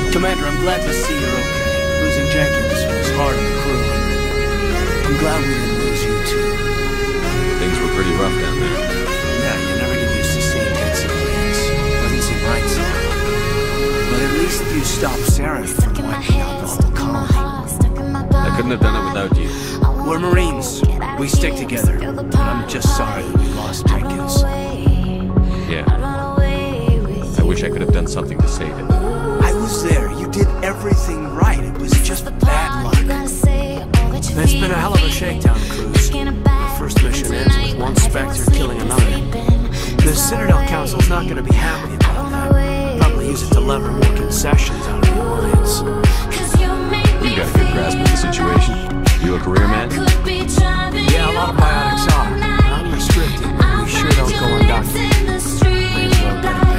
Commander, I'm glad to see you're okay. Losing Jenkins was hard on the crew. I'm glad we didn't lose you, too. Things were pretty rough down there. Yeah, you never get used to seeing dead civilians. Doesn't seem right, so. But at least you stopped Sarah from wiping out the whole colony. I couldn't have done it without you. We're Marines. We stick together. And I'm just sorry that we lost Jenkins. Yeah. I wish I could have done something to save it. I was there. You did everything right. It was just bad luck. It's been a hell of a shakedown cruise. The first mission ends with one Spectre killing another. The Citadel Council's not going to be happy about that. Probably use it to lever more concessions out of the Alliance. You've got a good grasp of the situation. You a career man? Yeah, a lot of biotics are. Unrestricted, but we sure don't go undocumented. May as well get 'em